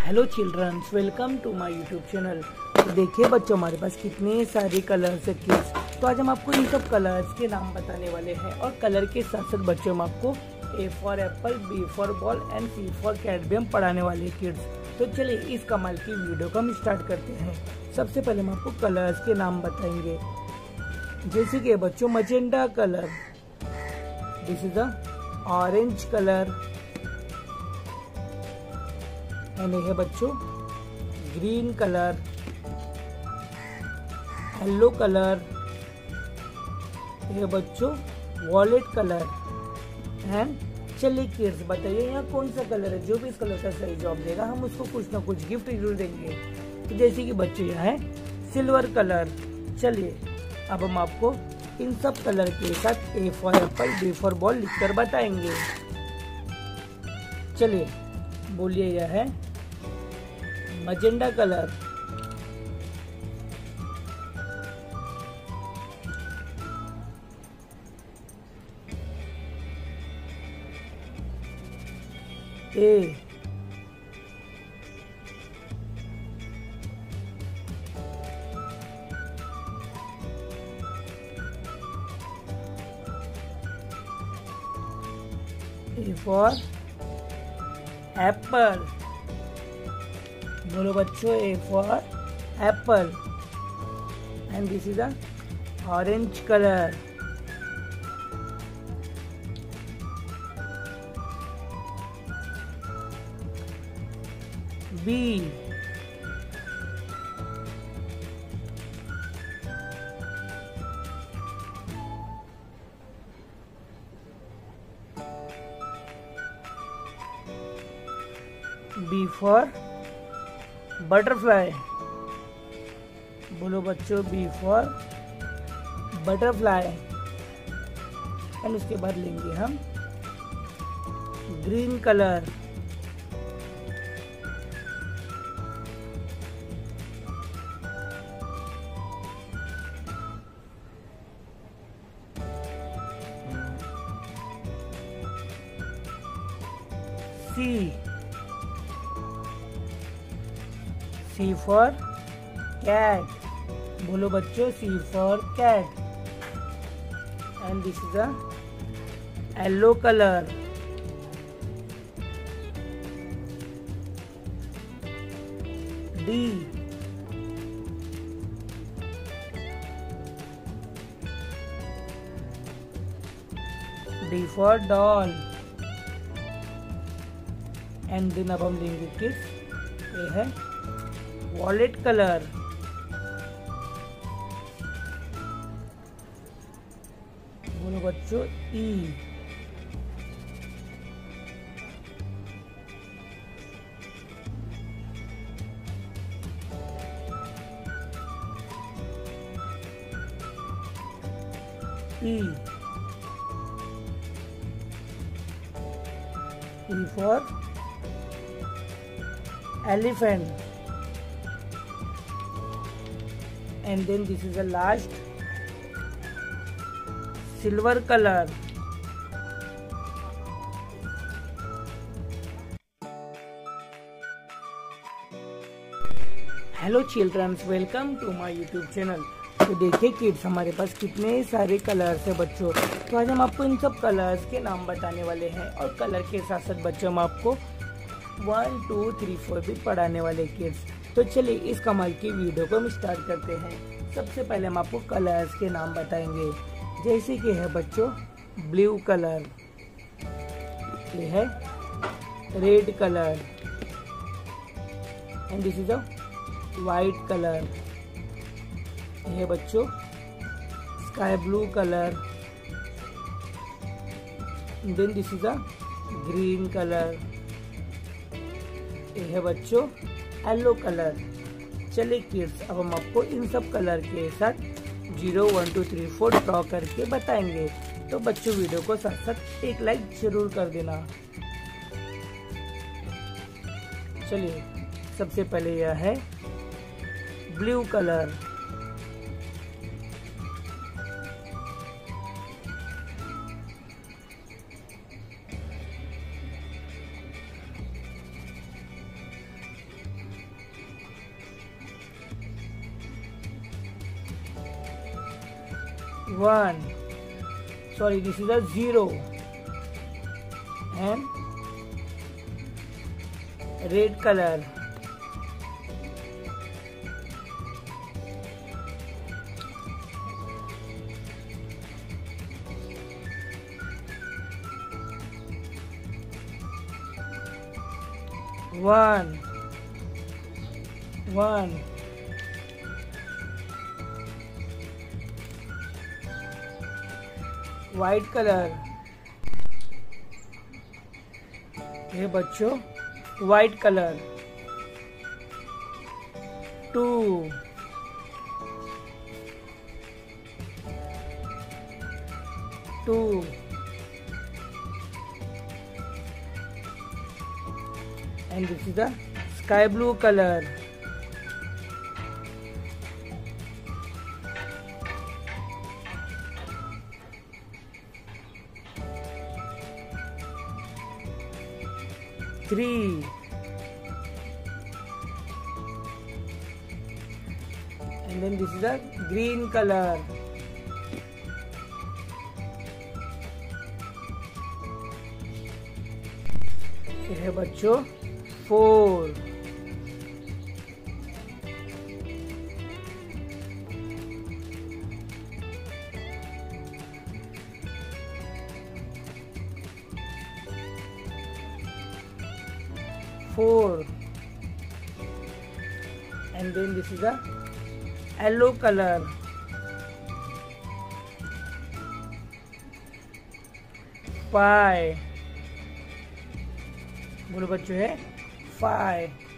Hello childrens, welcome to my YouTube channel. तो देखिए बच्चों, हमारे पास कितने सारे कलर्स है किड्स। तो आज हम आपको इन सब कलर्स के नाम बताने वाले हैं और कलर के साथ साथ बच्चों हम आपको A for apple, B for ball and C for cat भी हम पढ़ाने वाले हैं किड्स। तो चलिए इस कमाल की वीडियो को हम स्टार्ट करते हैं। सबसे पहले हम आपको कलर्स के नाम बताएंगे, जैसे कि बच्चों magenta colour, this is the orange colour, and ये है बच्चों ग्रीन कलर, येलो कलर, ये बच्चों वॉलेट कलर। एंड चलिए किड्स बताइए यहाँ कौन सा कलर है। जो भी इस कलर का सही जवाब देगा हम उसको कुछ ना कुछ गिफ्ट जरूर देंगे। तो जैसे कि बच्चों यहाँ है सिल्वर कलर। चलिए अब हम आपको इन सब कलर के साथ A for apple, B for ball लिखकर बताएंगे। चलिए बोलिए, यह है magenta colour, A for apple, बोलो बच्चों A for apple, and this is the orange colour. B B for butterfly, बोलो बच्चों बी फॉर बटरफ्लाई। एंड उसके बाद लेंगे हम green colour, C for cat, बोलो बच्चों C for cat, and this is the yellow colour. D for doll, and then अब हम लेंगे किड्स, ये है वॉलेट कलर। बोलो बच्चों E for elephant, and then this is the last silver color. Hello childrens, welcome to my YouTube channel. तो देखिए kids, हमारे पास कितने सारे कलर्स है बच्चों। तो आज हम आपको इन सब कलर्स के नाम बताने वाले हैं और कलर के साथ साथ बच्चों हम आपको 1, 2, 3, 4 भी पढ़ाने वाले किड्स। तो चलिए इस कमाल की वीडियो को हम स्टार्ट करते हैं। सबसे पहले हम आपको कलर्स के नाम बताएंगे, जैसे कि है बच्चों ब्लू कलर, ये है red colour, and this is a white colour, ये है बच्चों sky blue colour, then this is a green colour, ये है बच्चों येलो कलर। चलिए किड्स, अब हम आपको इन सब कलर के साथ 0, 1, 2, 3, 4 ड्रॉ करके बताएंगे। तो बच्चों वीडियो को साथ साथ एक लाइक जरूर कर देना। चलिए सबसे पहले यह है blue colour, 1. Sorry, this is a 0. And red color. 1. White color. ये बच्चों white color. 2. And this is the sky blue color. 3. And then this is the green color. ये है बच्चों 4. And then this is a yellow color. 5. बोलो बच्चों है 5.